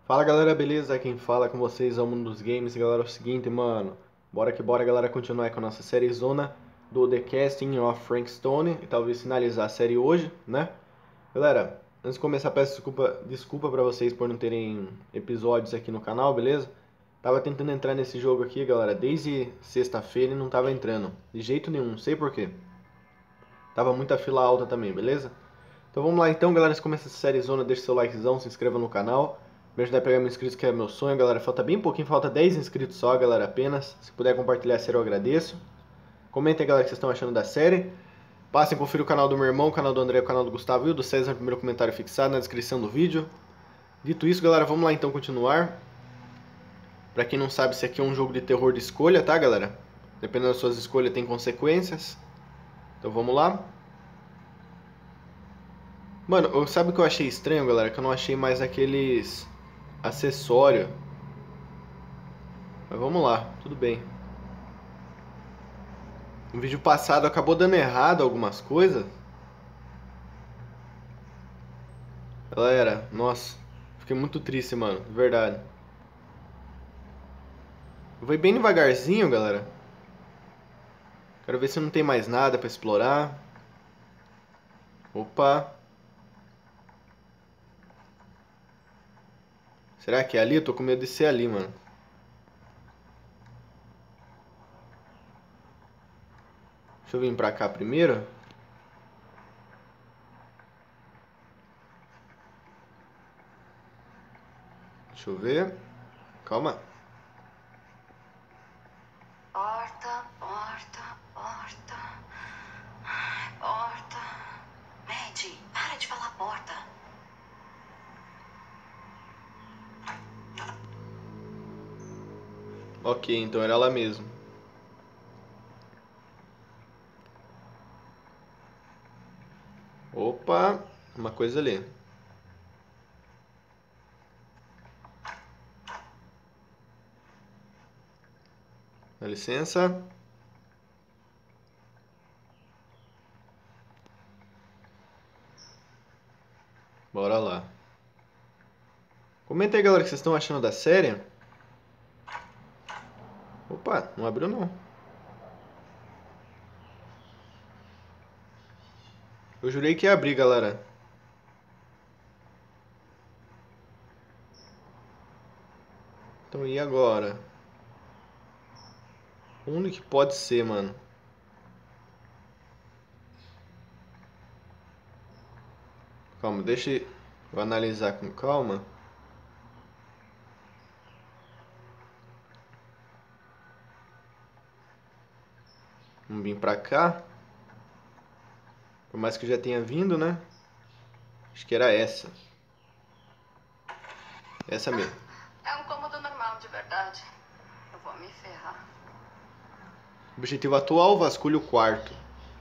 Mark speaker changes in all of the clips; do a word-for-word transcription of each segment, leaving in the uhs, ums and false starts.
Speaker 1: Fala galera, beleza? Quem fala com vocês é o Mundo dos Games. Galera, é o seguinte, mano. Bora que bora, galera, continuar com a nossa série Zona do The Casting of Frank Stone. E talvez finalizar a série hoje, né? Galera, antes de começar, peço desculpa, desculpa pra vocês por não terem episódios aqui no canal, beleza? Tava tentando entrar nesse jogo aqui, galera, desde sexta-feira e não tava entrando. De jeito nenhum, não sei porquê. Tava muita fila alta também, beleza? Então vamos lá então, galera, se começa essa série Zona, deixa seu likezão, se inscreva no canal. Me ajudar a pegar mil inscritos, que é meu sonho, galera. Falta bem pouquinho, falta dez inscritos só, galera, apenas. Se puder compartilhar a série, eu agradeço. Comentem, galera, o que vocês estão achando da série. Passem, conferir o canal do meu irmão, o canal do André, o canal do Gustavo e o do César no primeiro comentário fixado na descrição do vídeo. Dito isso, galera, vamos lá então continuar. Pra quem não sabe, esse aqui é um jogo de terror de escolha, tá, galera? Dependendo das suas escolhas, tem consequências. Então vamos lá. Mano, sabe o que eu achei estranho, galera? Que eu não achei mais aqueles acessórios. Mas vamos lá, tudo bem. No vídeo passado acabou dando errado algumas coisas. Galera, nossa, fiquei muito triste, mano, de verdade. Eu vou bem devagarzinho, galera. Quero ver se não tem mais nada pra explorar. Opa. Será que é ali? Eu tô com medo de ser ali, mano. Deixa eu vir pra cá primeiro. Deixa eu ver. Calma.
Speaker 2: Porta, porta, porta. Ai, porta. Maddie, para de falar porta.
Speaker 1: Ok, então era lá mesmo. Opa, uma coisa ali. Dá licença. Bora lá. Comenta aí, galera, o que vocês estão achando da série. Opa, não abriu não. Eu jurei que ia abrir, galera. Então e agora? Onde que pode ser, mano? Calma, deixa eu analisar com calma. Vamos vir pra cá. Por mais que eu já tenha vindo, né? Acho que era essa. Essa mesmo.
Speaker 2: É um cômodo normal, de verdade. Eu vou me ferrar.
Speaker 1: Objetivo atual, vasculhe o quarto.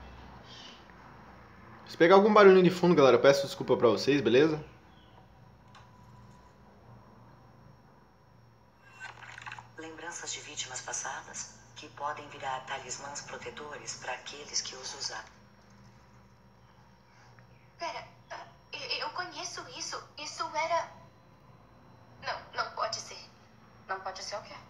Speaker 1: Se pegar algum barulhinho de fundo, galera, eu peço desculpa pra vocês, beleza?
Speaker 3: Lembranças de vítimas passadas que podem virar talismãs protetores para aqueles que os usarem.
Speaker 2: Pera, eu conheço isso. Isso era... Não, não pode ser. Não pode ser o quê?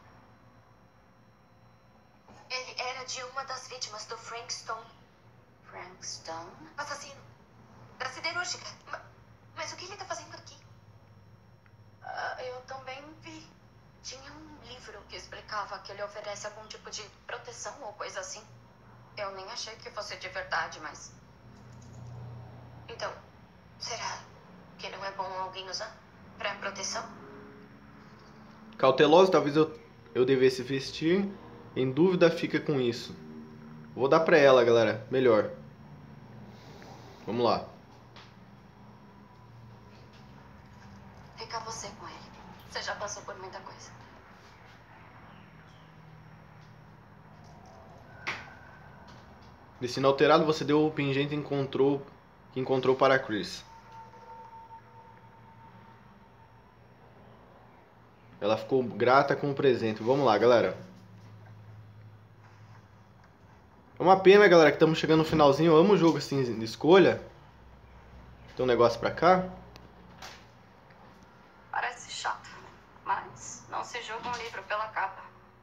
Speaker 2: Ele era de uma das vítimas do Frank Stone. Frank Stone? Assassino. Da siderúrgica. Ma- Mas o que ele tá fazendo aqui? Ah, eu também vi. Tinha um livro que explicava que ele oferece algum tipo de proteção ou coisa assim. Eu nem achei que fosse de verdade, mas... Então, será que não é bom alguém usar pra proteção?
Speaker 1: Cauteloso, talvez eu, eu devesse vestir. Em dúvida, fica com isso. Vou dar pra ela, galera. Melhor. Vamos lá.
Speaker 2: Fica você com ele. Você já passou por muita coisa.
Speaker 1: Destino alterado, você deu o pingente e encontrou, que encontrou para a Chris. Ela ficou grata com o presente. Vamos lá, galera. É uma pena, galera, que estamos chegando no finalzinho. Eu amo o jogo assim de escolha. Tem um negócio pra cá.
Speaker 2: Parece chato. Mas não se julga um livro pela capa.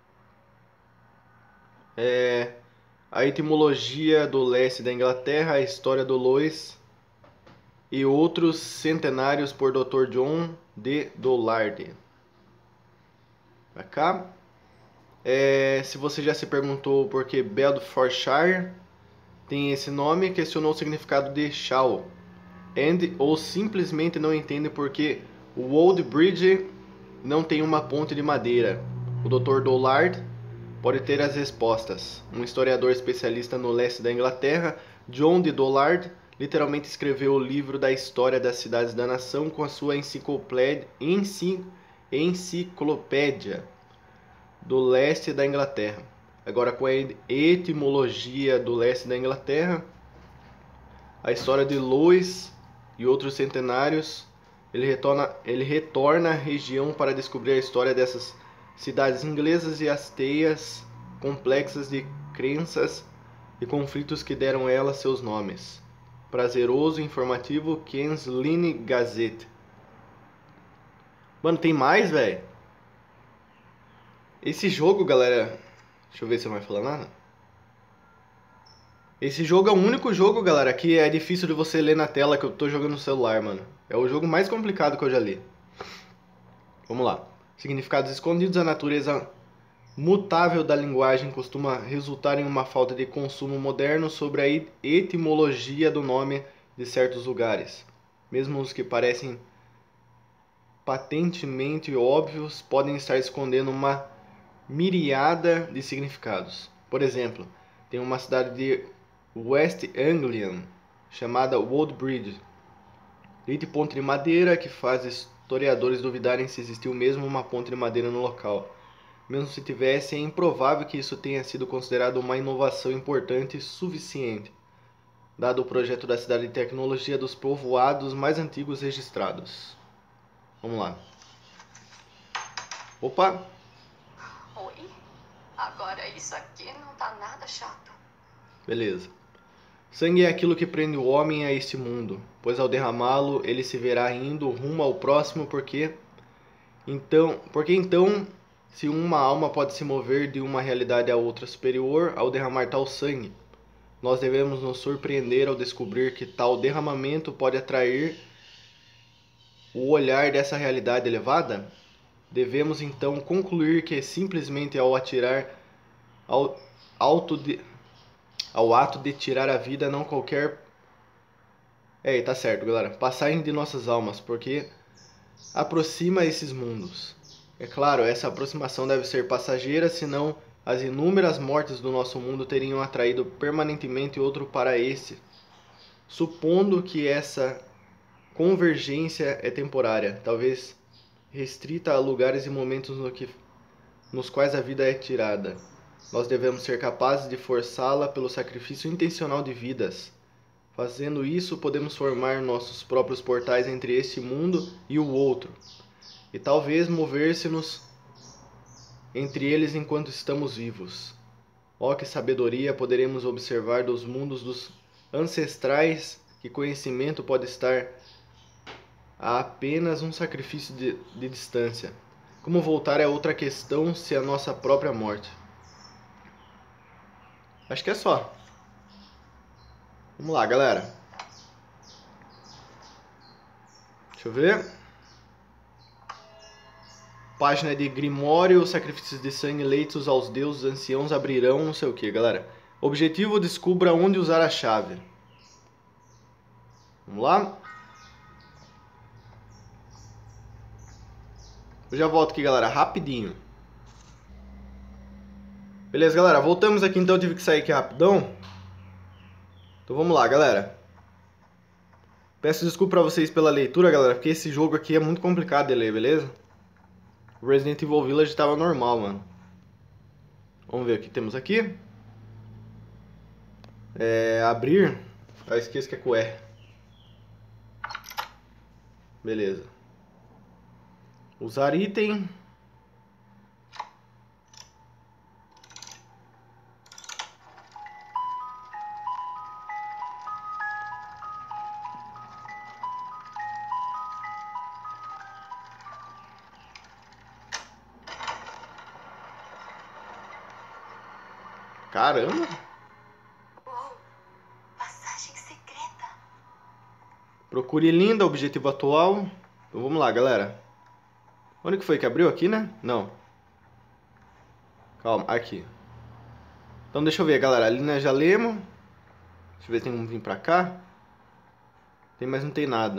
Speaker 1: É, a etimologia do leste da Inglaterra, a história do Lois e outros centenários por doutor John de Dollard. Pra cá. É, se você já se perguntou por que Bedfordshire tem esse nome, questionou o significado de Shaw, and ou simplesmente não entende por que o Old Bridge não tem uma ponte de madeira. O doutor Dollard pode ter as respostas. Um historiador especialista no leste da Inglaterra, John de Dollard, literalmente escreveu o livro da história das cidades da nação com a sua enciclopédia, enciclopédia do leste da Inglaterra. Agora, com a etimologia do leste da Inglaterra, a história de Lewis e outros centenários, ele retorna, ele retorna à região para descobrir a história dessas cidades inglesas e as teias complexas de crenças e conflitos que deram a elas seus nomes. Prazeroso e informativo Kensline Gazette. Mano, tem mais, velho? Esse jogo, galera... Deixa eu ver se não vai falar nada. Esse jogo é o único jogo, galera, que é difícil de você ler na tela que eu tô jogando no celular, mano. É o jogo mais complicado que eu já li. Vamos lá. Significados escondidos. A natureza mutável da linguagem costuma resultar em uma falta de consumo moderno sobre a etimologia do nome de certos lugares. Mesmo os que parecem patentemente óbvios podem estar escondendo uma miriada de significados. Por exemplo, tem uma cidade de West Anglian chamada Woodbridge, de ponte de madeira, que faz historiadores duvidarem se existiu mesmo uma ponte de madeira no local. Mesmo se tivesse, é improvável que isso tenha sido considerado uma inovação importante e suficiente, dado o projeto da cidade de tecnologia dos povoados mais antigos registrados. Vamos lá. Opa!
Speaker 2: Oi? Agora isso aqui não tá nada chato.
Speaker 1: Beleza. Sangue é aquilo que prende o homem a este mundo, pois ao derramá-lo ele se verá indo rumo ao próximo, porque então, porque então, se uma alma pode se mover de uma realidade a outra superior ao derramar tal sangue, nós devemos nos surpreender ao descobrir que tal derramamento pode atrair o olhar dessa realidade elevada. Devemos então concluir que simplesmente ao atirar ao alto de ao ato de tirar a vida, não qualquer... É, tá certo, galera. Passagem de nossas almas, porque aproxima esses mundos. É claro, essa aproximação deve ser passageira, senão as inúmeras mortes do nosso mundo teriam atraído permanentemente outro para esse. Supondo que essa convergência é temporária, talvez restrita a lugares e momentos no que, nos quais a vida é tirada. Nós devemos ser capazes de forçá-la pelo sacrifício intencional de vidas. Fazendo isso, podemos formar nossos próprios portais entre este mundo e o outro, e talvez mover-se-nos entre eles enquanto estamos vivos. Ó, que sabedoria poderemos observar dos mundos dos ancestrais, que conhecimento pode estar a apenas um sacrifício de, de distância. Como voltar é outra questão, se a nossa própria morte. Acho que é só. Vamos lá, galera. Deixa eu ver. Página de Grimório, sacrifícios de sangue, leitos aos deuses, anciãos abrirão, não sei o que, galera. Objetivo, descubra onde usar a chave. Vamos lá. Eu já volto aqui, galera, rapidinho. Beleza, galera, voltamos aqui, então eu tive que sair aqui rapidão. Então vamos lá, galera. Peço desculpa pra vocês pela leitura, galera, porque esse jogo aqui é muito complicado de ler, beleza? O Resident Evil Village tava normal, mano. Vamos ver o que temos aqui. É, abrir. Ah, esqueço que é com R. Beleza. Usar item. Caramba.
Speaker 2: Uou, passagem secreta.
Speaker 1: Procure linda, objetivo atual. Então vamos lá, galera. Onde que foi que abriu? Aqui, né? Não. Calma, aqui. Então deixa eu ver, galera. Ali nós já lemos. Deixa eu ver se tem como vir pra cá. Tem, mas não tem nada.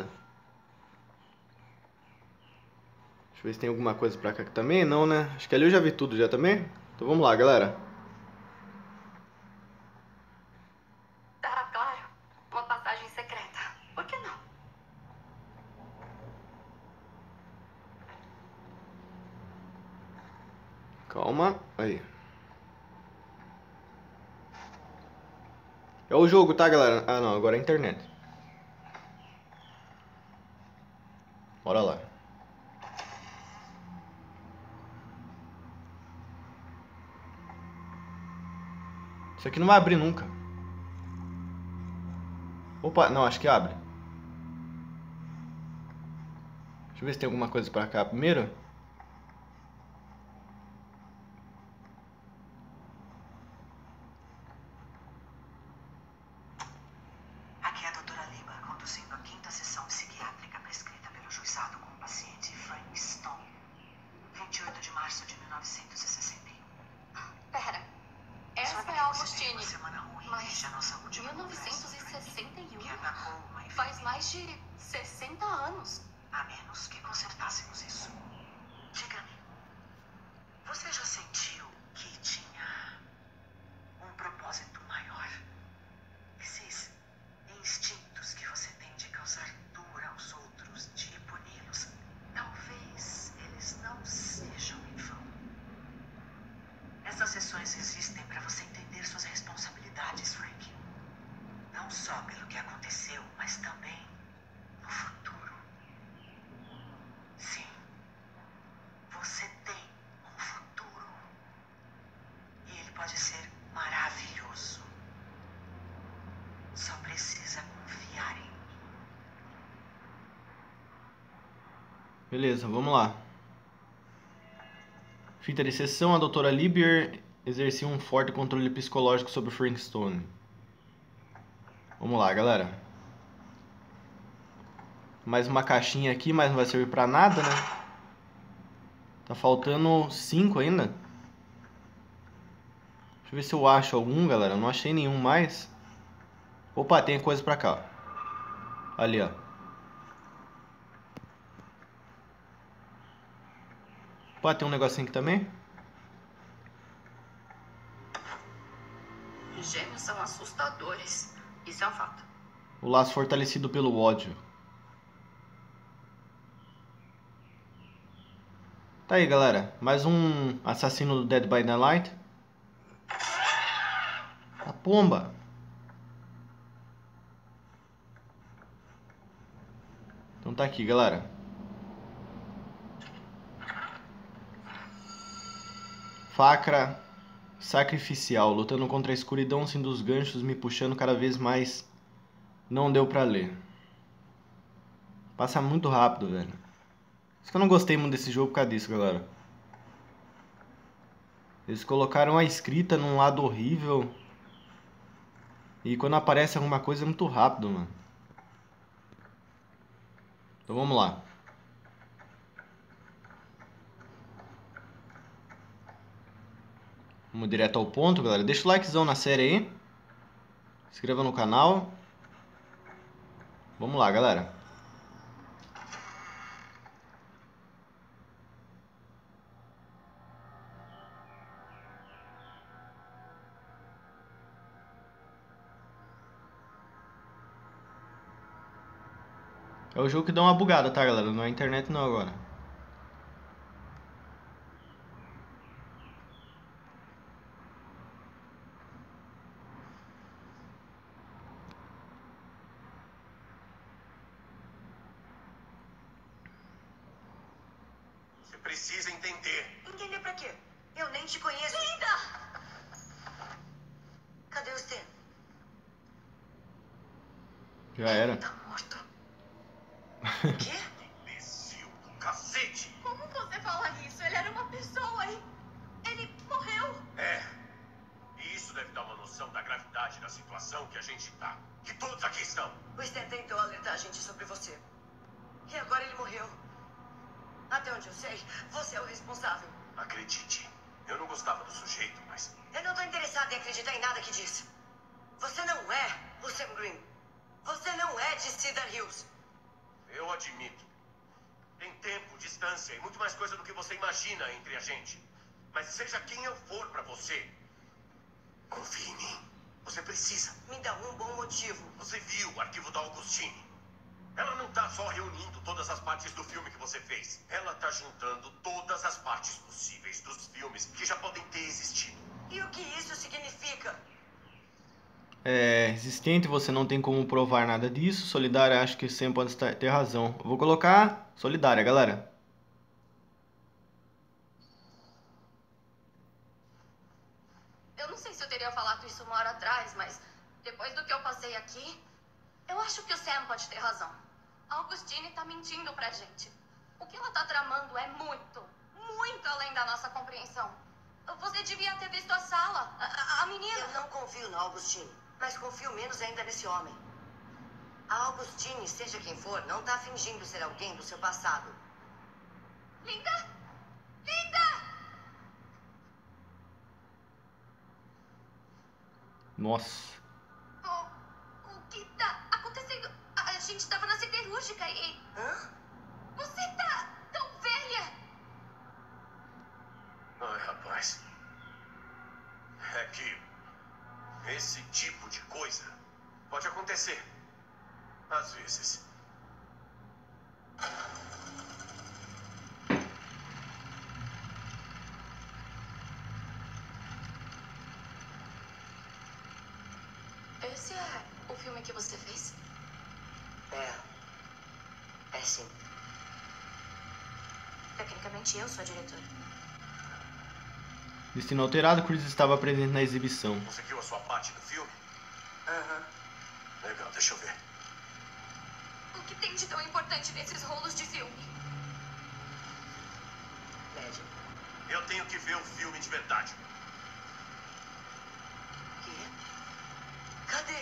Speaker 1: Deixa eu ver se tem alguma coisa pra cá também. Não, né? Acho que ali eu já vi tudo já também. Então vamos lá, galera.
Speaker 2: Tá, claro. Uma passagem secreta. Por que não?
Speaker 1: Calma. Aí. É o jogo, tá, galera? Ah, não. Agora é a internet. Bora lá. Isso aqui não vai abrir nunca. Opa, não, acho que abre. Deixa eu ver se tem alguma coisa pra cá primeiro.
Speaker 3: Aqui é a doutora Lima, conduzindo a quinta sessão psiquiátrica prescrita pelo juizado com o paciente Frank Stone. vinte e oito de março de mil novecentos e sessenta e um.
Speaker 2: Pera. Essa
Speaker 3: Sabe
Speaker 2: é
Speaker 3: que
Speaker 2: a
Speaker 3: você teve
Speaker 2: Augustine.
Speaker 3: uma semana ruim
Speaker 2: Mas
Speaker 3: desde a nossa última
Speaker 2: mil
Speaker 3: conversa,
Speaker 2: novecentos e
Speaker 3: Frank,
Speaker 2: sessenta e
Speaker 3: que
Speaker 2: um
Speaker 3: atacou uma
Speaker 2: faz
Speaker 3: enfermeira.
Speaker 2: mais de sessenta anos.
Speaker 3: A menos que consertássemos isso. Diga-me, você já sentiu que tinha um propósito maior? Esses instintos que você tem de causar dor aos outros, de puni-los, talvez eles não sejam em vão. Essas sessões existem para você entender suas responsabilidades, Frank. Não só pelo que aconteceu, mas também no futuro. Sim, você tem um futuro. E ele pode ser maravilhoso. Só precisa confiar em mim.
Speaker 1: Beleza, vamos lá. Fita de sessão, a doutora Libier exercia um forte controle psicológico sobre Frank Stone. Vamos lá, galera. Mais uma caixinha aqui, mas não vai servir pra nada, né? Tá faltando cinco ainda. Deixa eu ver se eu acho algum, galera. Não achei nenhum mais. Opa, tem coisa pra cá. Ali, ó. Opa, tem um negocinho aqui também.
Speaker 2: Gêmeos são assustadores. Isso é um fato.
Speaker 1: O laço fortalecido pelo ódio. Tá aí, galera. Mais um assassino do Dead by Daylight. A pomba. Então tá aqui, galera. Facra sacrificial. Lutando contra a escuridão, sinto os ganchos me puxando cada vez mais. Não deu pra ler. Passa muito rápido, velho. Por isso que eu não gostei muito desse jogo por causa disso, galera. Eles colocaram a escrita num lado horrível. E quando aparece alguma coisa é muito rápido, mano. Então vamos lá. Vamos direto ao ponto, galera. Deixa o likezão na série aí. Se inscreva no canal. Vamos lá, galera. É o jogo que dá uma bugada, tá, galera? Não é a internet não agora.
Speaker 4: Você precisa entender.
Speaker 3: Entender pra quê? Eu nem te conheço.
Speaker 2: Linda!
Speaker 3: Cadê o Stan?
Speaker 1: Já era.
Speaker 3: Tá morto. Quê?
Speaker 4: Imbecil do cacete.
Speaker 2: Como você fala isso? Ele era uma pessoa e ele morreu.
Speaker 4: É. E isso deve que a gente tá. Que todos aqui estão.
Speaker 3: O Stan tentou alertar a gente sobre você. E agora ele morreu. Até onde eu sei, você é o responsável.
Speaker 4: Acredite, eu não gostava do sujeito, mas...
Speaker 3: Eu não tô interessada em acreditar em nada que disse. Você não é o Sam Green. Você não é de Cedar Hills.
Speaker 4: Eu admito. Tem tempo, distância e muito mais coisa do que você imagina entre a gente. Mas seja quem eu for pra você, confie em mim. Você precisa.
Speaker 3: Me dá um bom motivo.
Speaker 4: Você viu o arquivo da Augustine. Ela não tá só reunindo todas as partes do filme que você fez. Ela tá juntando todas as partes possíveis dos filmes que já podem ter existido.
Speaker 3: E o que isso significa?
Speaker 1: É existente, você não tem como provar nada disso. Solidária, acho que sempre pode estar, ter razão. Eu vou colocar Solidária, galera.
Speaker 2: Eu não sei se eu teria falado isso uma hora atrás, mas depois do que eu passei aqui, eu acho que o Sam pode ter razão. A Augustine tá mentindo pra gente. O que ela tá tramando é muito, muito além da nossa compreensão. Você devia ter visto a sala, a, a- a menina.
Speaker 3: Eu não confio na Augustine, mas confio menos ainda nesse homem. A Augustine, seja quem for, não tá fingindo ser alguém do seu passado.
Speaker 2: Linda! Linda!
Speaker 1: Nossa.
Speaker 2: O, o que tá acontecendo? A, a gente tava na siderúrgica e...
Speaker 3: Hã?
Speaker 2: Você tá tão velha!
Speaker 4: Ai, rapaz. É que esse tipo de coisa pode acontecer. Às vezes.
Speaker 2: Esse é o filme que você fez?
Speaker 3: É. É sim.
Speaker 2: Tecnicamente eu sou a diretora.
Speaker 1: Destino alterado, Chris estava presente na exibição.
Speaker 4: Conseguiu a sua parte do filme?
Speaker 3: Aham.
Speaker 4: Legal, deixa eu ver.
Speaker 2: O que tem de tão importante nesses rolos de filme?
Speaker 3: Led.
Speaker 4: Eu tenho que ver o filme de verdade.
Speaker 3: Quê? Cadê?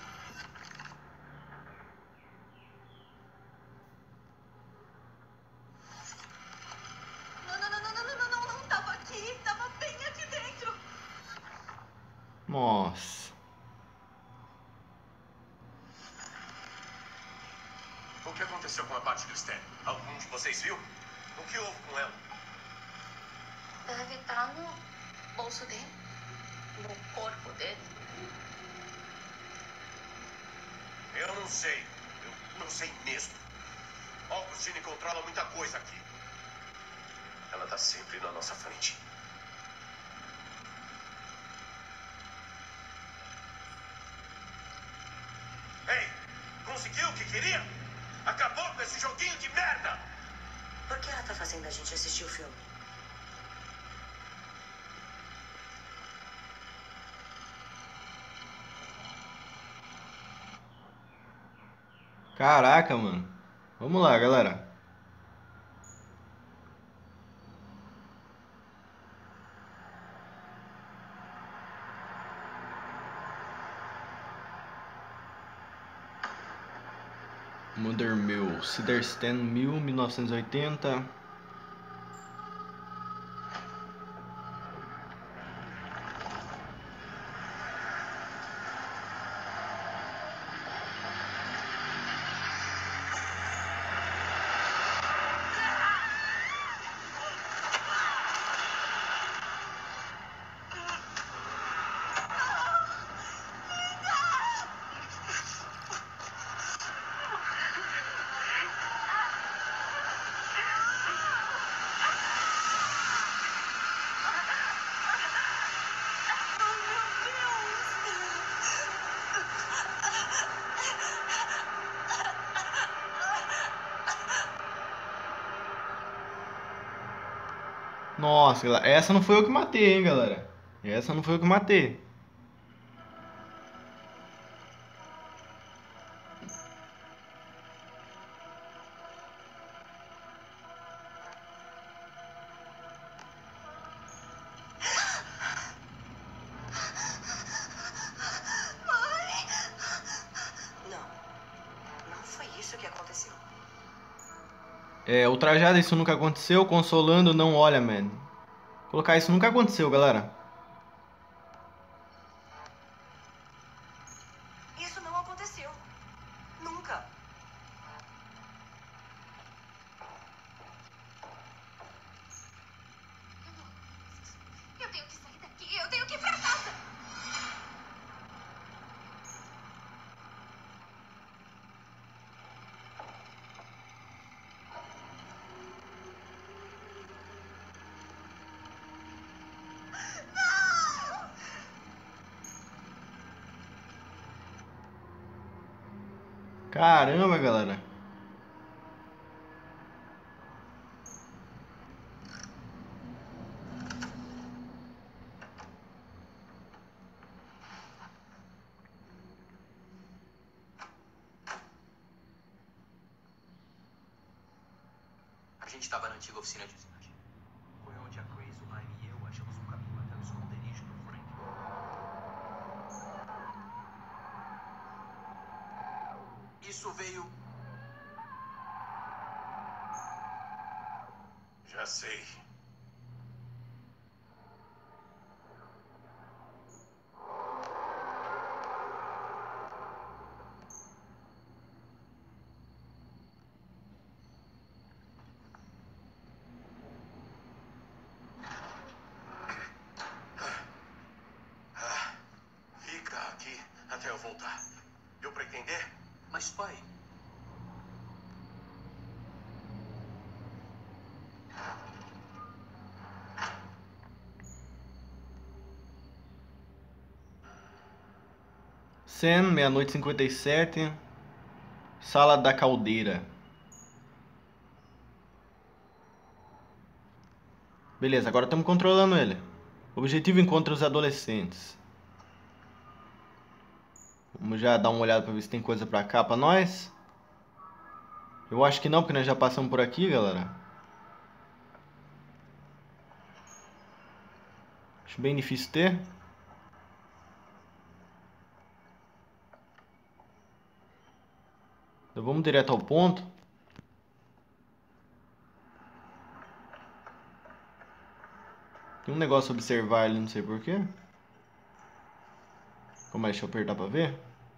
Speaker 2: Não, não, não, não, não, não, não, não, tava aqui, tava bem aqui dentro.
Speaker 1: Nossa.
Speaker 4: O que aconteceu com a parte do Stan? Algum de vocês viu? O que houve com ela?
Speaker 2: Deve estar no bolso dele, no corpo dele.
Speaker 4: Eu não sei. Eu não sei mesmo. Augustine controla muita coisa aqui. Ela tá sempre na nossa frente. Ei, conseguiu o que queria? Acabou com esse joguinho de merda!
Speaker 3: Por que ela tá fazendo a gente assistir o filme?
Speaker 1: Caraca, mano. Vamos lá, galera. Mother Mill, Cedar Stand Mill, mil novecentos e oitenta. Nossa, galera, essa não foi eu que matei, hein, galera. Essa não foi eu que matei.
Speaker 2: Mãe!
Speaker 1: É, ultrajada, isso nunca aconteceu. Consolando, não olha, man. Colocar isso nunca aconteceu, galera.
Speaker 3: Isso não aconteceu. Nunca.
Speaker 2: Eu tenho que sair daqui. Eu tenho que ir pra casa.
Speaker 1: Caramba, galera.
Speaker 5: A gente estava na antiga oficina de usinagem. Foi onde a Grace, o Ryan e eu achamos um caminho até o esconderijo do Frank. Isso veio...
Speaker 4: Já sei. Ah, fica aqui até eu voltar. Deu pra entender?
Speaker 5: Mas, pai...
Speaker 1: Sam, meia-noite e cinquenta e sete. Sala da caldeira. Beleza, agora estamos controlando ele. Objetivo: encontra os adolescentes. Vamos já dar uma olhada pra ver se tem coisa pra cá pra nós. Eu acho que não, porque nós já passamos por aqui, galera. Acho bem difícil ter. Então vamos direto ao ponto. Tem um negócio a observar ali, não sei porquê. Como é? Deixa eu apertar pra ver.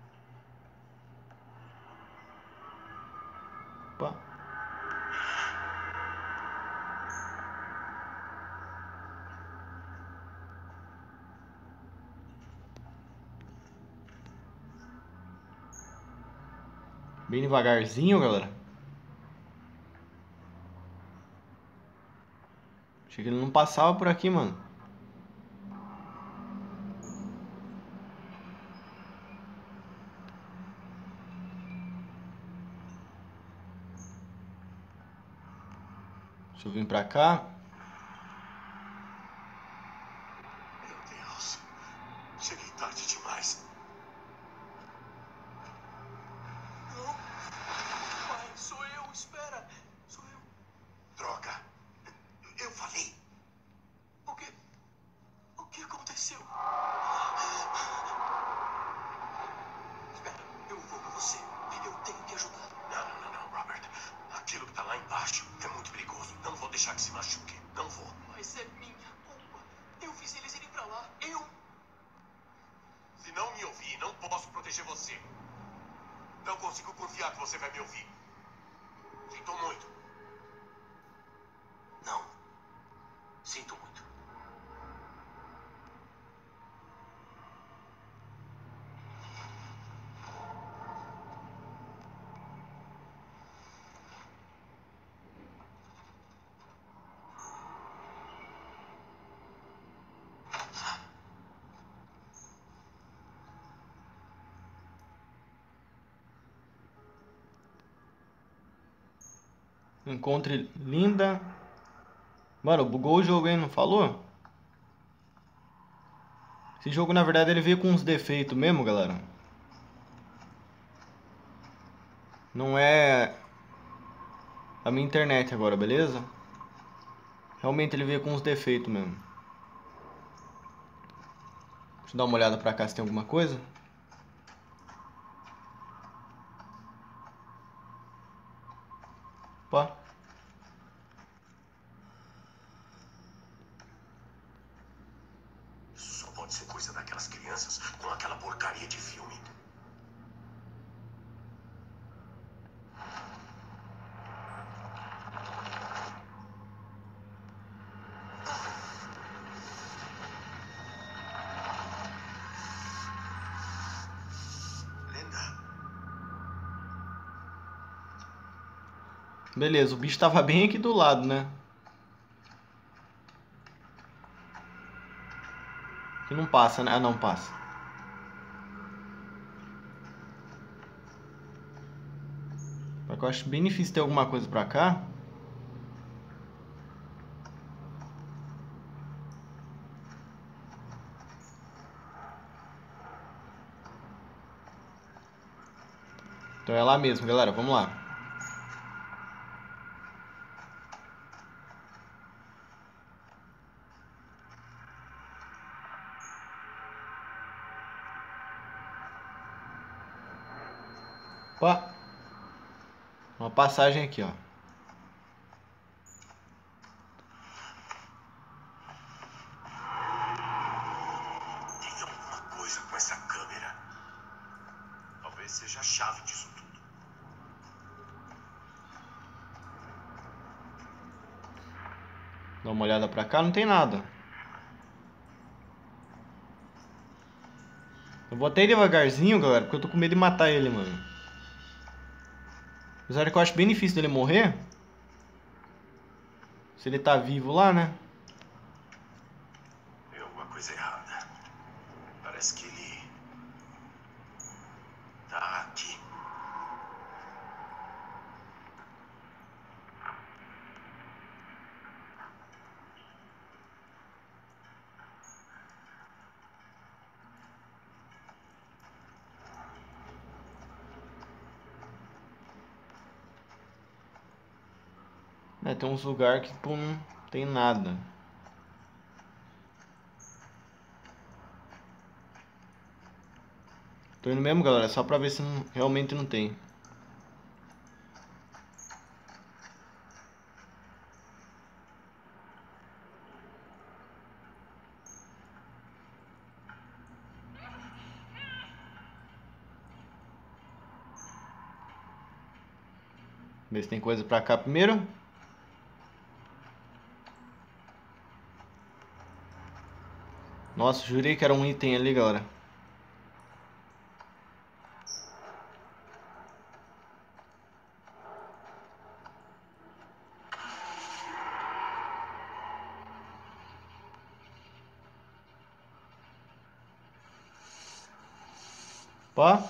Speaker 1: Opa. Bem devagarzinho, galera. Achei que ele não passava por aqui, mano. Deixa eu vir pra cá.
Speaker 4: Meu Deus. Cheguei tarde demais.
Speaker 5: Não! Pai, sou eu, espera! Sou eu.
Speaker 4: Droga. Eu falei.
Speaker 5: O que... O que aconteceu? Espera, eu vou com você. Eu tenho que ajudar.
Speaker 4: Não, não, não, não, Robert. Aquilo que tá lá embaixo é muito perigoso. Não vou deixar que se machuque. Não vou.
Speaker 5: Mas é minha culpa. Eu fiz eles irem pra lá. Eu...
Speaker 4: Se não me ouvir, não posso proteger você. Não consigo confiar que você vai me ouvir. Sinto muito.
Speaker 5: Não. Sinto muito.
Speaker 1: Encontre Linda. Mano, bugou o jogo, hein? Não falou? Esse jogo, na verdade, ele veio com uns defeitos mesmo, galera. Não é a minha internet agora, beleza? Realmente ele veio com uns defeitos mesmo. Deixa eu dar uma olhada pra cá se tem alguma coisa. Opa. Beleza, o bicho tava bem aqui do lado, né? Que não passa, né? Ah, não passa. Eu acho bem difícil ter alguma coisa pra cá. Então é lá mesmo, galera. Vamos lá. Opa. Uma passagem aqui, ó.
Speaker 4: Tem alguma coisa com essa câmera. Talvez seja a chave disso tudo.
Speaker 1: Dá uma olhada pra cá, não tem nada. Eu vou até ir devagarzinho, galera, porque eu tô com medo de matar ele, mano. Apesar que eu acho bem difícil dele morrer. Se ele tá vivo lá, né?
Speaker 4: Tem alguma coisa errada. Parece que ele... tá aqui.
Speaker 1: É, tem uns lugares que pô, não tem nada. Tô indo mesmo, galera, só pra ver se não, realmente não tem. Ver se tem coisa pra cá primeiro. Nossa, jurei que era um item ali, galera. Opa.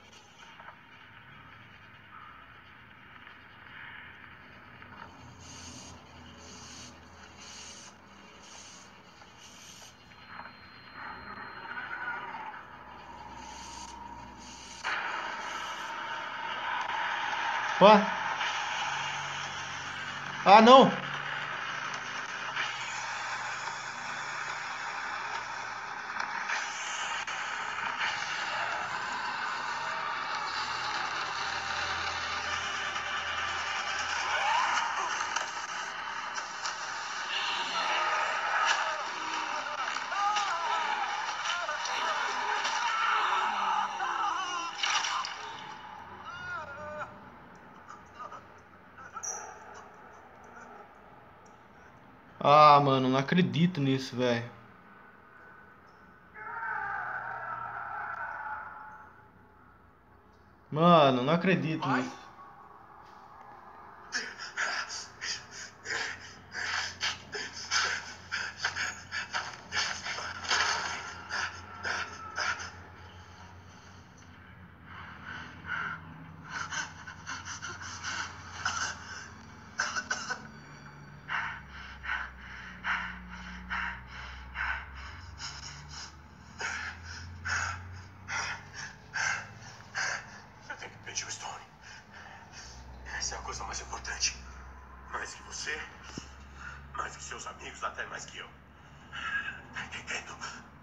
Speaker 1: Opa. Ah, não. Ah, mano, não acredito nisso, velho. Mano, não acredito
Speaker 4: Pai?
Speaker 1: nisso.
Speaker 4: Eu tenho que pedir o Stone. Essa é a coisa mais importante. Mais que você, mais que seus amigos, até mais que eu. Tá entendendo?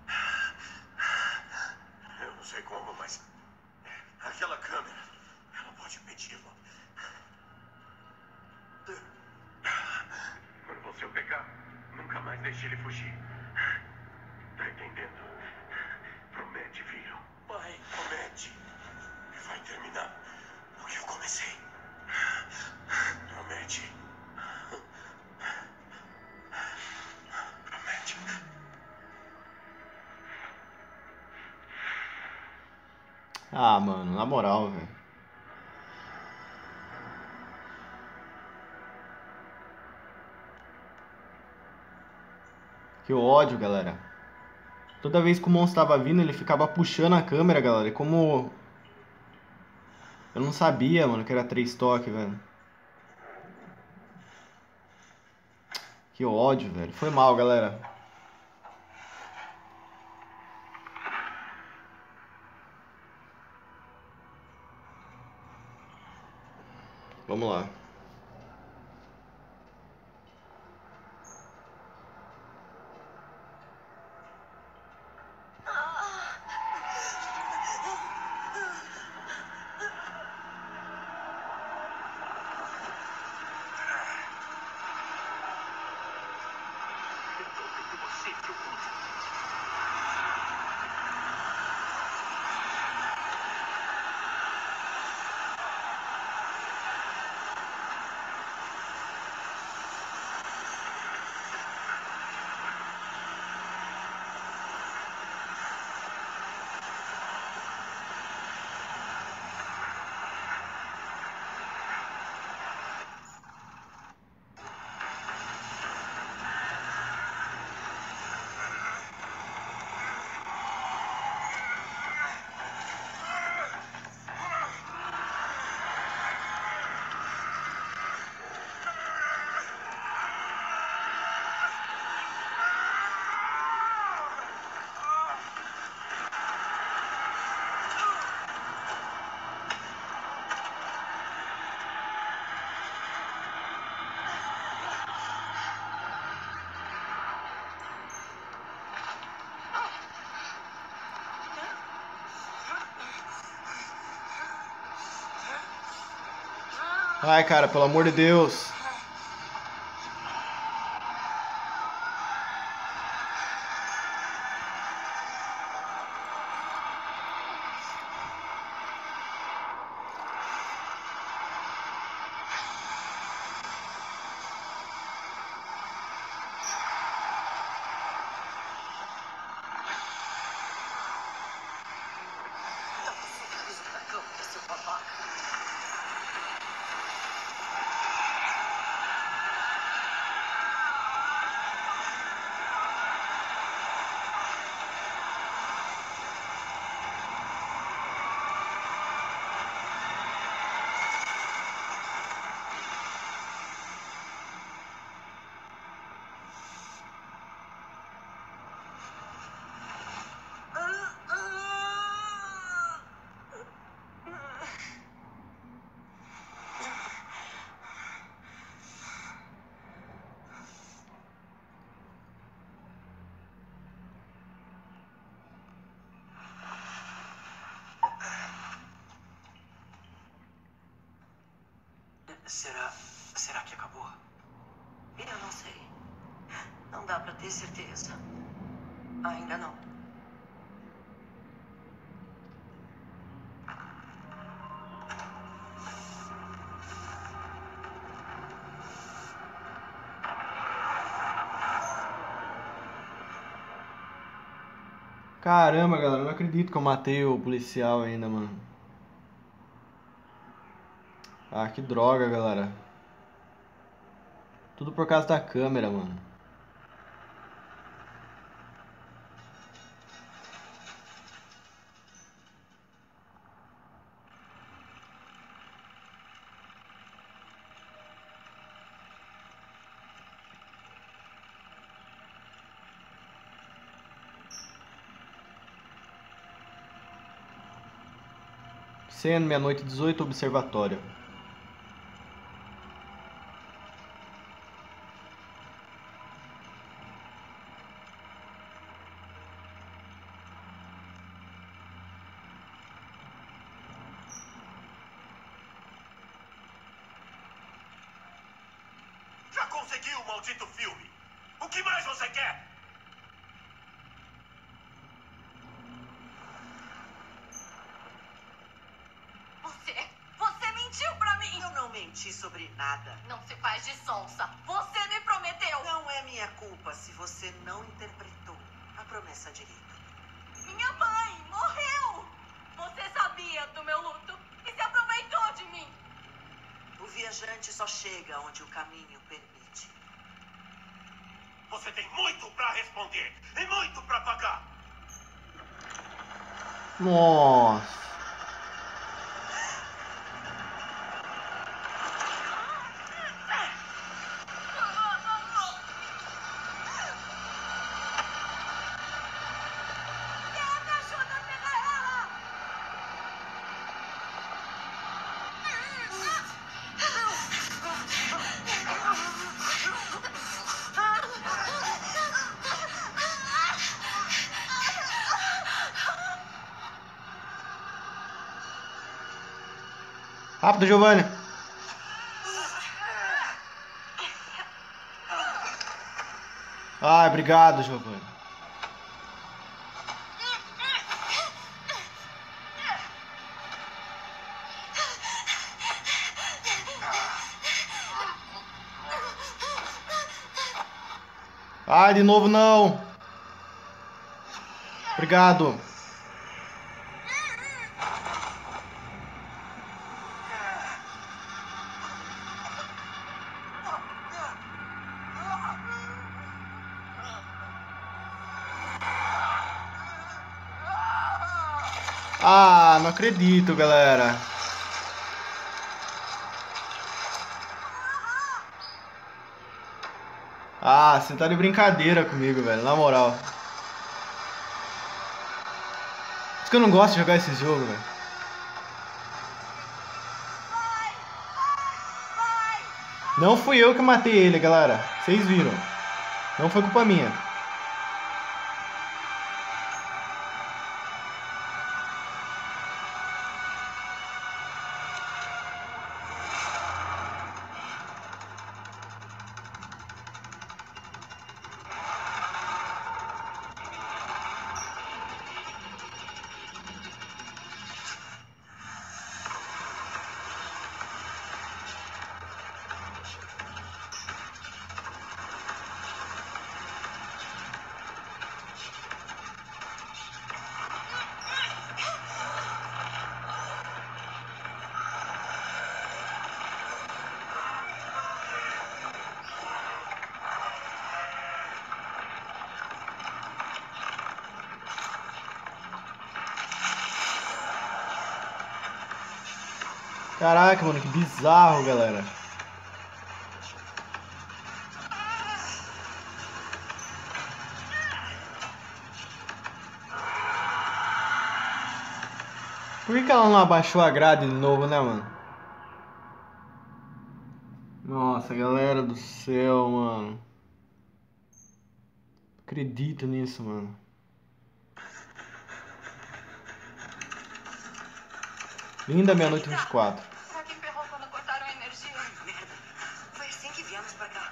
Speaker 4: Eu não sei como, mas aquela câmera, ela pode impedi-lo. Quando você o pegar, nunca mais deixe ele fugir. Tá entendendo? Promete, filho. Pai, promete. Vai terminar o que eu comecei. Promete. Promete.
Speaker 1: Ah, mano, na moral, velho. Que ódio, galera. Toda vez que o monstro tava vindo, ele ficava puxando a câmera, galera. E como... eu não sabia, mano, que era três toques, velho. Que ódio, velho. Foi mal, galera. Vamos lá. Ai, cara, pelo amor de Deus.
Speaker 3: Será... será que acabou? Eu não sei. Não dá pra ter certeza. Ainda não.
Speaker 1: Caramba, galera, eu não acredito que eu matei o policial ainda, mano. Ah, que droga, galera. Tudo por causa da câmera, mano. Cena, meia-noite e dezoito, observatório.
Speaker 4: Já conseguiu o maldito filme? O que mais você quer?
Speaker 2: Você... você mentiu pra mim!
Speaker 3: Eu não menti sobre nada.
Speaker 2: Não se faz de sonsa. Você me prometeu!
Speaker 3: Não é minha culpa se você não interpretou a promessa direito.
Speaker 2: Minha mãe morreu! Você sabia do meu luto e se aproveitou de mim!
Speaker 3: O viajante só chega onde o caminho permite.
Speaker 4: Você tem muito pra responder e muito pra pagar.
Speaker 1: Nossa. Rápido, Giovanni. Ai, obrigado, Giovanni. Ai, de novo não. Obrigado. Ah, não acredito, galera. Ah, você tá de brincadeira comigo, velho. Na moral. Por isso que eu não gosto de jogar esse jogo, velho. Não fui eu que matei ele, galera. Vocês viram. Não foi culpa minha. Caraca, mano, que bizarro, galera. Por que que ela não abaixou a grade de novo, né, mano? Nossa, galera do céu, mano. Acredito nisso, mano. Linda meia-noite vinte e quatro.
Speaker 2: Será que ferrou quando cortaram a energia?
Speaker 3: Merda. Foi assim que viemos pra cá.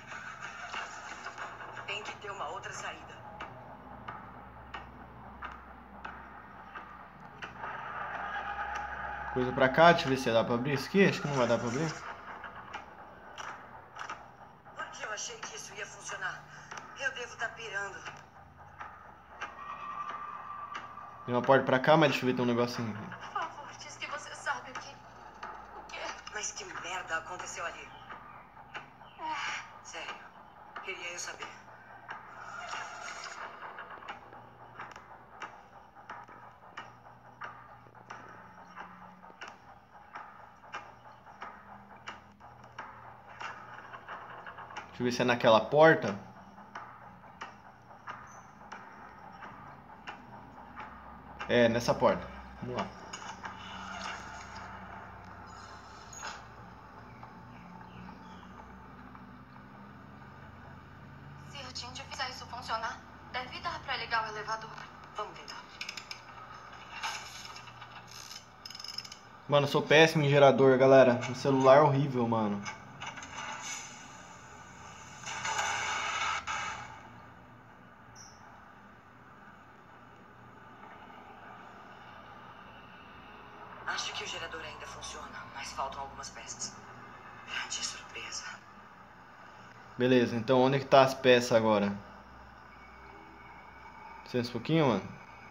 Speaker 3: Tem que ter uma outra saída.
Speaker 1: Coisa pra cá, deixa eu ver se dá pra abrir isso aqui. Acho que não vai dar pra abrir.
Speaker 3: Por que eu achei que isso ia funcionar? Eu devo estar pirando.
Speaker 1: Tem uma porta pra cá, mas deixa eu ver, tem um negocinho.
Speaker 2: Por favor, diz que você sabe o que... O que...
Speaker 3: Mas que merda aconteceu ali? Sério, queria eu saber.
Speaker 1: Deixa eu ver se é naquela porta. É, nessa porta. Vamos lá.
Speaker 2: Se a gente fizer isso funcionar, deve dar pra ligar o elevador.
Speaker 3: Vamos tentar.
Speaker 1: Mano, eu sou péssimo em gerador, galera. O celular é horrível, mano.
Speaker 3: Acho que o gerador ainda funciona, mas faltam algumas peças. Grande surpresa.
Speaker 1: Beleza, então onde é que tá as peças agora? Licença um pouquinho, mano.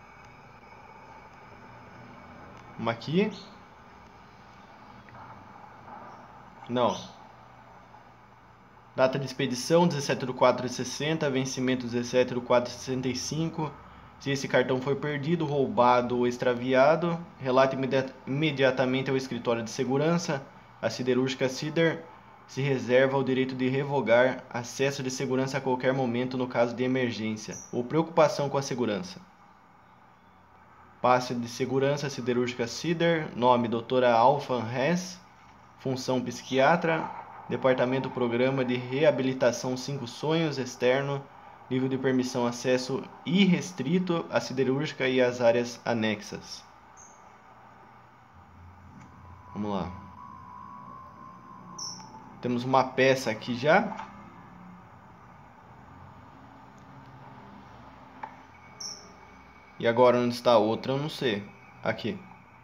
Speaker 1: Uma aqui. Não. Data de expedição dezessete de quatro de sessenta, vencimento dezessete de quatro de sessenta e cinco. Se esse cartão foi perdido, roubado ou extraviado, relate imedi- imediatamente ao escritório de segurança. A siderúrgica Cider se reserva o direito de revogar acesso de segurança a qualquer momento no caso de emergência ou preocupação com a segurança. Passe de segurança siderúrgica Cider, nome doutora Alphan Hess, função psiquiatra, departamento programa de reabilitação cinco sonhos externo, nível de permissão acesso irrestrito à siderúrgica e às áreas anexas. Vamos lá. Temos uma peça aqui já. E agora onde está a outra, eu não sei. Aqui.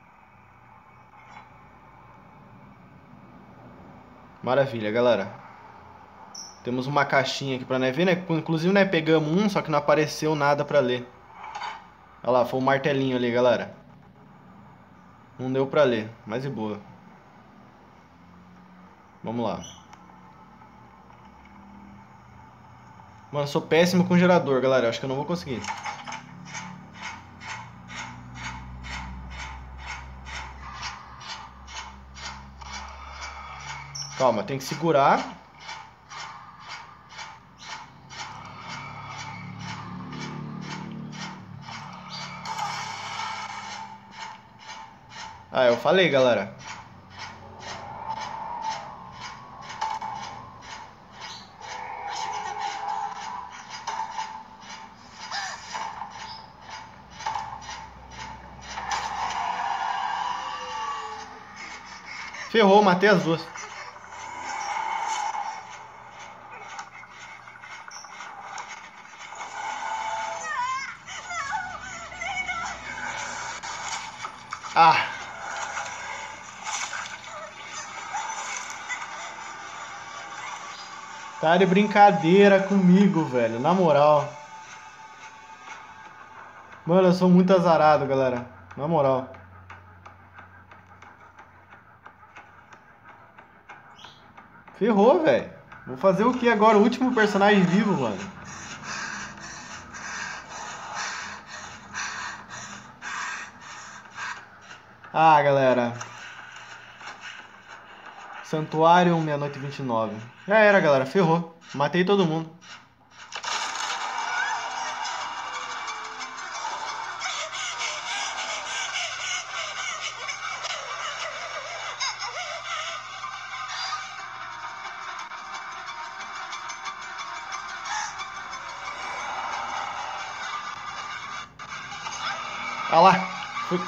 Speaker 1: Maravilha, galera. Temos uma caixinha aqui pra nós ver, né? Inclusive nós pegamos um, só que não apareceu nada pra ler. Olha lá, foi um martelinho ali, galera. Não deu pra ler, mas de boa. Vamos lá. Mano, eu sou péssimo com gerador, galera. Acho que eu não vou conseguir. Calma, tem que segurar. Ah, eu falei, galera. Ferrou, matei as duas. Ah. Tá de brincadeira comigo, velho. Na moral. Mano, eu sou muito azarado, galera. Na moral. Ferrou, velho. Vou fazer o que agora? O último personagem vivo, mano. Ah, galera. Santuário, meia-noite e vinte e nove. Já era, galera. Ferrou. Matei todo mundo. Olha lá. Fui.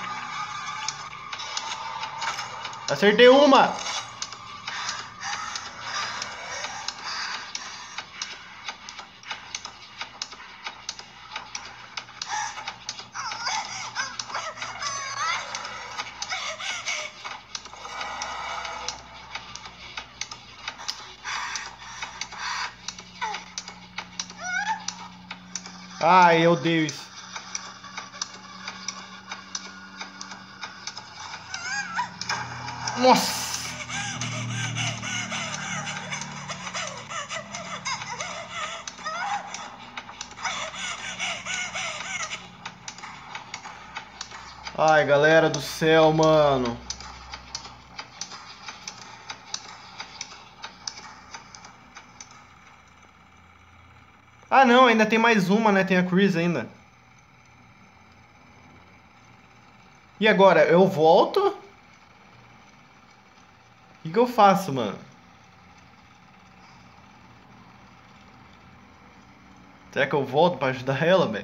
Speaker 1: Acertei uma. Ai, eu odeio isso. Nossa. Ai, galera do céu, mano. Ah, não, ainda tem mais uma, né? Tem a Chris ainda. E agora, eu volto? O que que eu faço, mano? Será que eu volto pra ajudar ela, velho?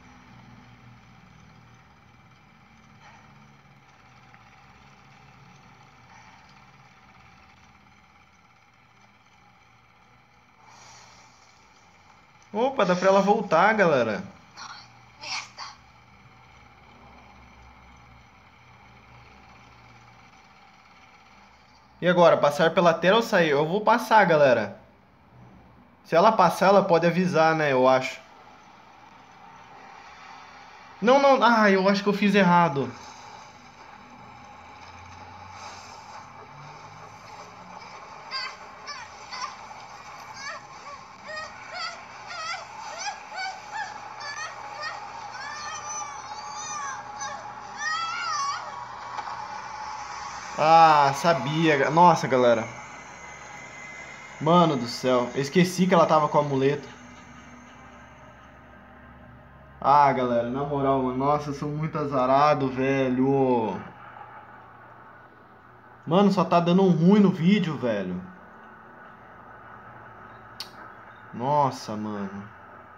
Speaker 1: Opa, dá pra ela voltar, galera.
Speaker 2: Merda.
Speaker 1: E agora, passar pela tela ou sair? Eu vou passar, galera. Se ela passar, ela pode avisar, né? Eu acho. Não, não. Ah, eu acho que eu fiz errado. Ah, sabia. Nossa, galera. Mano do céu. Eu esqueci que ela tava com o amuleto. Ah, galera, na moral, mano. Nossa, eu sou muito azarado, velho. Mano, só tá dando um ruim no vídeo, velho. Nossa, mano.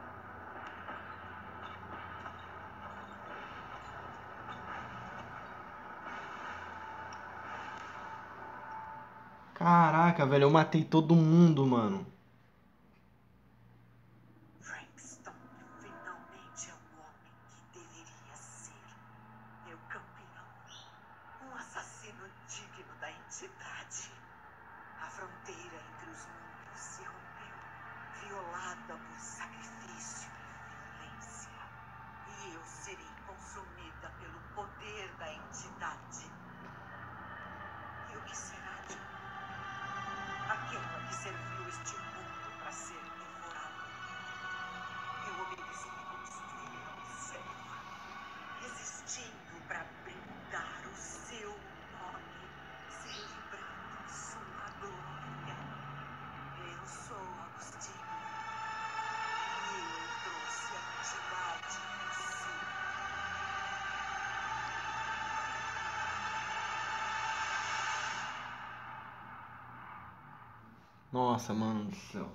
Speaker 1: Caraca, velho, eu matei todo mundo, mano.
Speaker 3: Frankston finalmente é o homem que deveria ser. Meu campeão. Um assassino digno da entidade. A fronteira entre os mundos se rompeu, violada por sacrifício e violência. E eu serei consumida pelo poder da entidade. E o que será de mim? Aquela que serviu este mundo para ser devorado. Eu obedeci como estrela observa, resistindo para brindar o seu nome, celebrando sua glória. Eu sou Agostinho e eu trouxe a entidade em si.
Speaker 1: Nossa, mano do céu.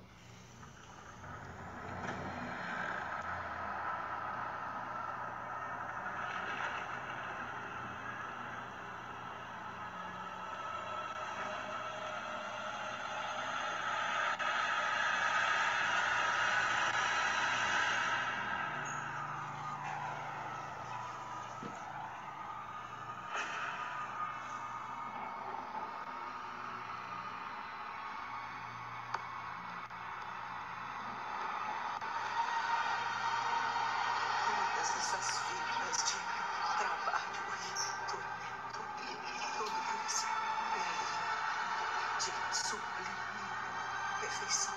Speaker 3: Todas essas vidas de trabalho e tormento, tudo por esse bem de sublime perfeição.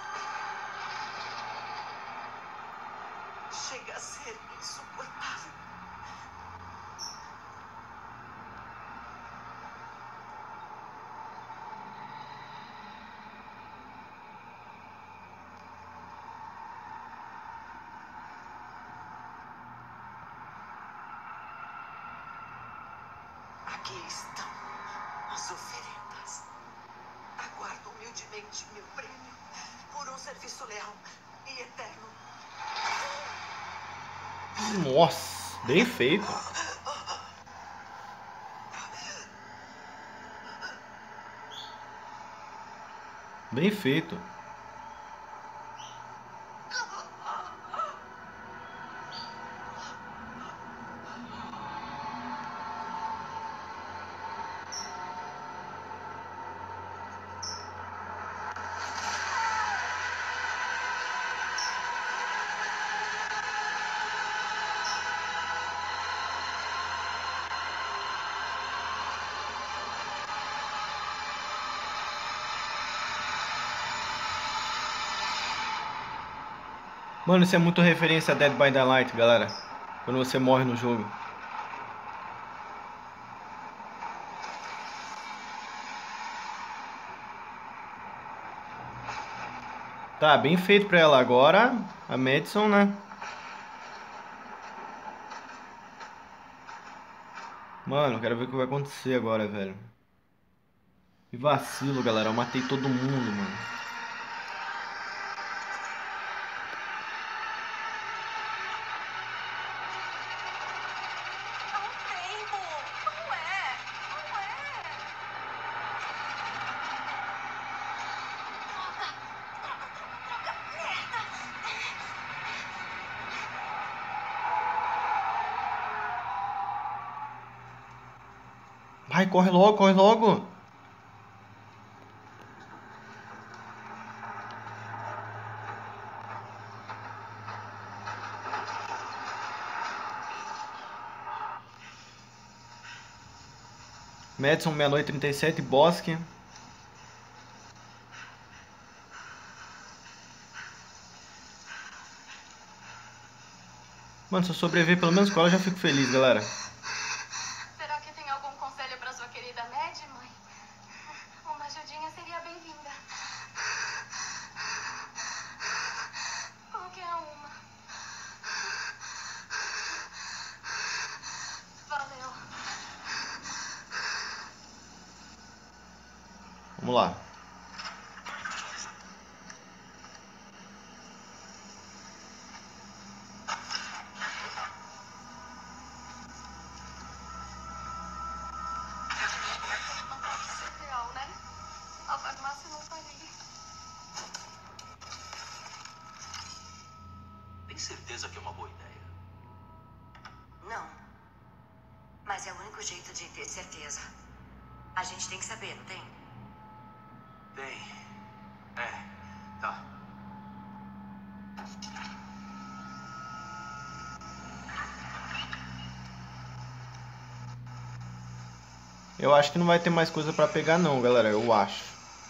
Speaker 3: Chega a ser insuportável. Aqui estão as oferendas. Aguardo humildemente meu prêmio por um serviço leal e eterno.
Speaker 1: Nossa, bem feito. Bem feito. Mano, isso é muito referência a Dead by Daylight, galera. Quando você morre no jogo. Tá, bem feito pra ela. Agora, a Madison, né? Mano, quero ver o que vai acontecer agora, velho. Que vacilo, galera. Eu matei todo mundo, mano. Vai, corre logo, corre logo. Madison, meia-noite e trinta e sete, Bosque. Mano, se eu sobreviver pelo menos com ela, eu já fico feliz, galera.
Speaker 2: Será que tem algum conselho pra sua querida Mad, mãe?
Speaker 1: Vamos lá.
Speaker 2: Não pode ser real, né? A farmácia não tá ali.
Speaker 5: Tem certeza que é uma boa ideia?
Speaker 3: Não. Mas é o único jeito de ter certeza. A gente tem que saber, não tem?
Speaker 5: Tem. É, tá.
Speaker 1: Eu acho que não vai ter mais coisa pra pegar não, galera. Eu acho.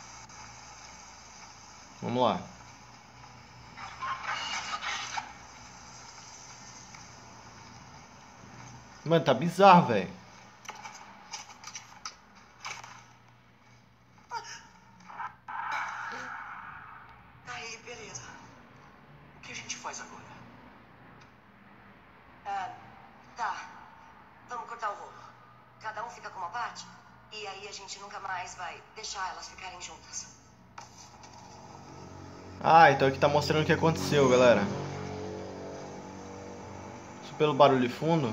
Speaker 1: Vamos lá. Mano, tá bizarro, velho.
Speaker 3: Aí, beleza.
Speaker 5: O que a gente faz agora?
Speaker 3: Ah, tá. Vamos cortar o rolo. Cada um fica com uma parte. E aí a gente nunca mais vai deixar elas ficarem juntas.
Speaker 1: Ah, então aqui tá mostrando o que aconteceu, galera. Isso pelo barulho de fundo.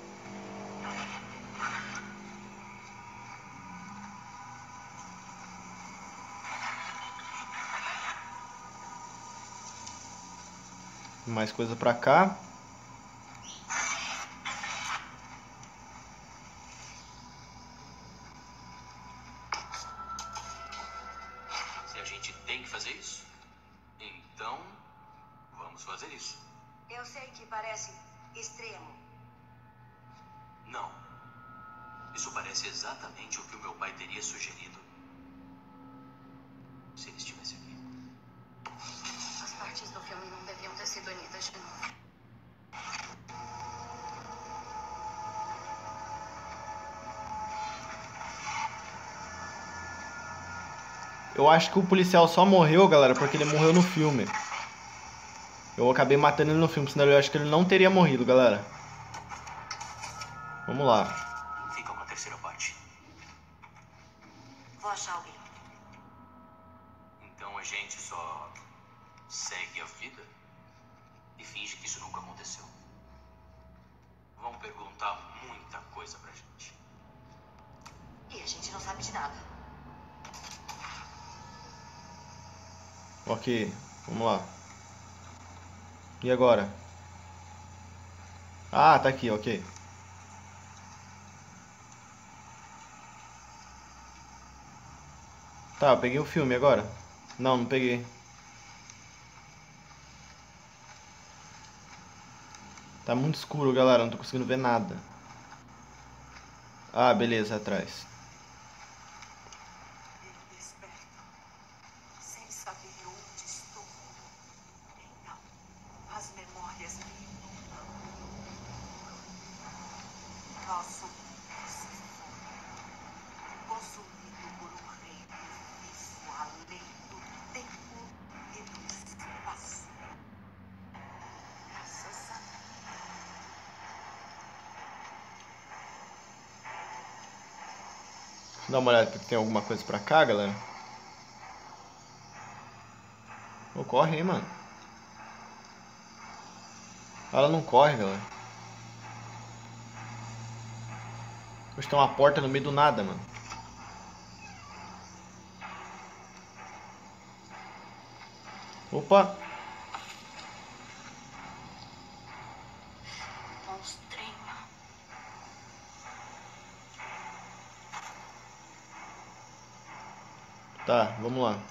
Speaker 1: Mais coisa pra cá.
Speaker 5: Se a gente tem que fazer isso, então vamos fazer isso.
Speaker 3: Eu sei que parece extremo.
Speaker 5: Não. Isso parece exatamente o que o meu pai teria sugerido se ele estivesse aqui.
Speaker 2: As partes do filme não deviam ter sido unidas de novo.
Speaker 1: Eu acho que o policial só morreu, galera, porque ele morreu no filme. Eu acabei matando ele no filme, senão eu acho que ele não teria morrido, galera. Vamos lá.
Speaker 5: Fica com a terceira parte.
Speaker 3: Vou achar alguém.
Speaker 5: Então a gente só segue a vida e finge que isso nunca aconteceu. Vão perguntar muita coisa pra gente.
Speaker 3: E a gente não sabe de nada.
Speaker 1: Ok, vamos lá. E agora? Ah, tá aqui, ok. Tá, eu peguei o filme agora. Não, não peguei. Tá muito escuro, galera, não tô conseguindo ver nada. Ah, beleza, atrás.
Speaker 3: Eu desperto, sem saber onde estou. Então, as memórias me inundam. Nosso mundo se foi, consumido por um reino difícil além do tempo e do espaço. Graças a Deus.
Speaker 1: Dá uma olhada se tem alguma coisa pra cá, galera. Ô, corre aí, mano. Ela não corre, galera. Poxa, tem uma porta no meio do nada, mano. Opa!
Speaker 2: Monstrinho.
Speaker 1: Tá, vamos lá.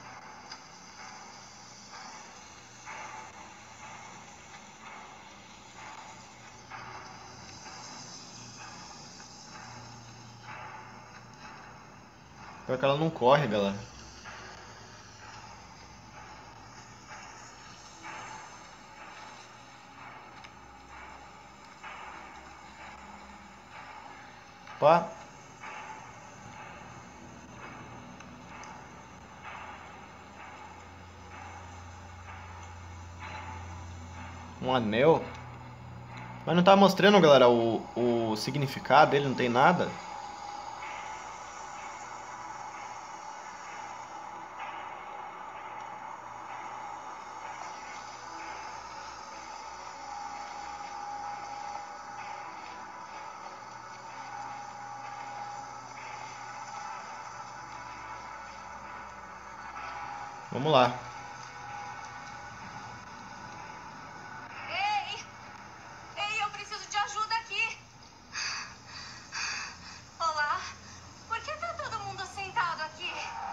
Speaker 1: Pior que ela não corre, galera. Opa! Um anel? Mas não tá mostrando, galera, o, o significado dele, não tem nada. Vamos lá.
Speaker 2: Ei! Ei, eu preciso de ajuda aqui. Olá. Por que tá todo mundo sentado aqui?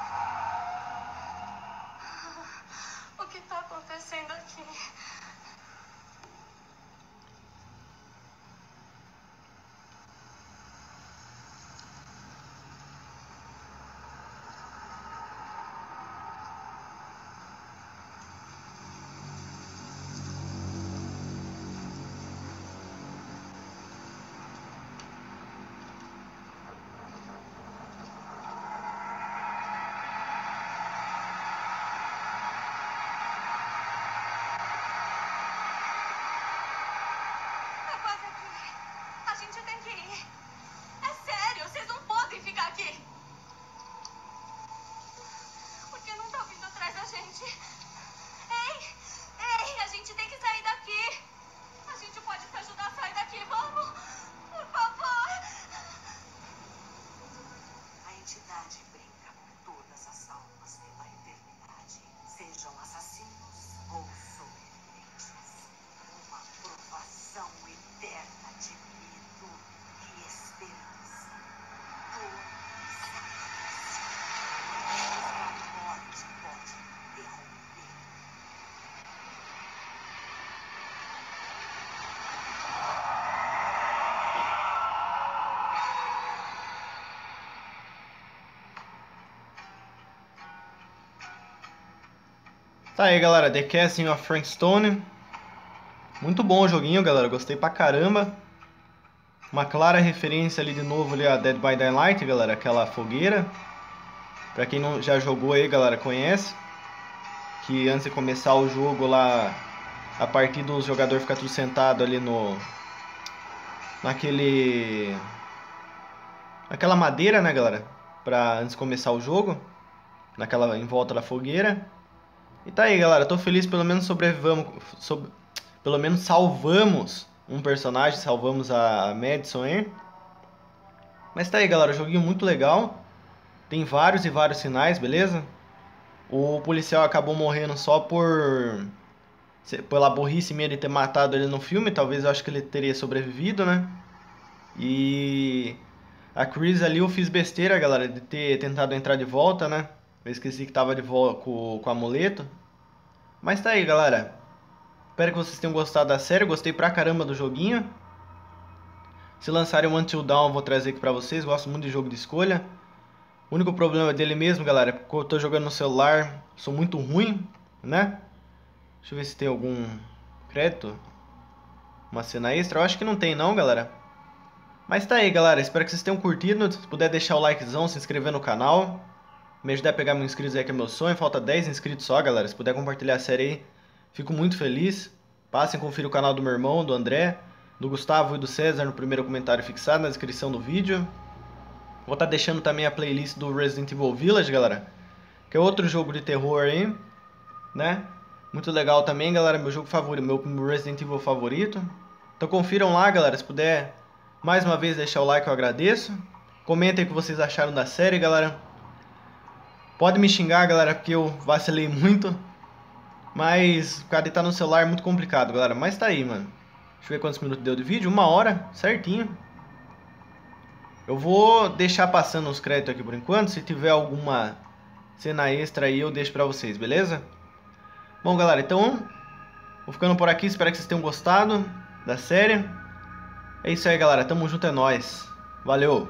Speaker 2: O que tá acontecendo aqui? É quase aqui. A gente tem que ir. É sério, vocês não podem ficar aqui. Por que não tá vindo atrás da gente? Ei! Ei, a gente tem que sair daqui. A gente pode se ajudar a sair daqui, vamos? Por favor.
Speaker 3: A entidade brinca com todas as almas pela eternidade, sejam assassinos ou sobreviventes. Uma provação eterna de medo e esperança. Dor e sacrifício. A morte pode interromper.
Speaker 1: Tá aí, galera, The Casting of Frank Stone. Muito bom o joguinho, galera, gostei pra caramba. Uma clara referência ali de novo ali a Dead by Daylight, galera, aquela fogueira. Pra quem não já jogou aí, galera, conhece. Que antes de começar o jogo lá, a partir do jogador ficar tudo sentado ali no... Naquele... Naquela madeira, né, galera? Pra antes de começar o jogo. Naquela, em volta da fogueira. E tá aí, galera, tô feliz, pelo menos sobrevivamos, sob, pelo menos salvamos um personagem, salvamos a Madison, hein? Mas tá aí, galera, joguinho muito legal, tem vários e vários sinais, beleza? O policial acabou morrendo só por, pela burrice minha de ter matado ele no filme, talvez eu acho que ele teria sobrevivido, né? E a Chris ali eu fiz besteira, galera, de ter tentado entrar de volta, né? Eu esqueci que tava de volta com, com o amuleto. Mas tá aí, galera. Espero que vocês tenham gostado da série. Eu gostei pra caramba do joguinho. Se lançarem o Until Dawn, eu vou trazer aqui pra vocês. Gosto muito de jogo de escolha. O único problema dele mesmo, galera, é porque eu tô jogando no celular. Sou muito ruim, né? Deixa eu ver se tem algum crédito. Uma cena extra. Eu acho que não tem não, galera. Mas tá aí, galera. Espero que vocês tenham curtido. Se puder deixar o likezão, se inscrever no canal. Me ajudar a pegar mil inscritos aí, que é meu sonho. Falta dez inscritos só, galera. Se puder compartilhar a série aí, fico muito feliz. Passem, confiram o canal do meu irmão, do André, do Gustavo e do César no primeiro comentário fixado na descrição do vídeo. Vou estar deixando também a playlist do Resident Evil Village, galera, que é outro jogo de terror aí, né? Muito legal também, galera. Meu jogo favorito, meu Resident Evil favorito. Então confiram lá, galera. Se puder, mais uma vez, deixar o like, eu agradeço. Comentem o que vocês acharam da série, galera. Pode me xingar, galera, porque eu vacilei muito. Mas o cara tá no celular é muito complicado, galera. Mas tá aí, mano. Deixa eu ver quantos minutos deu de vídeo. Uma hora, certinho. Eu vou deixar passando os créditos aqui por enquanto. Se tiver alguma cena extra aí, eu deixo pra vocês, beleza? Bom, galera, então vou ficando por aqui. Espero que vocês tenham gostado da série. É isso aí, galera. Tamo junto, é nóis. Valeu!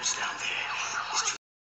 Speaker 5: down there.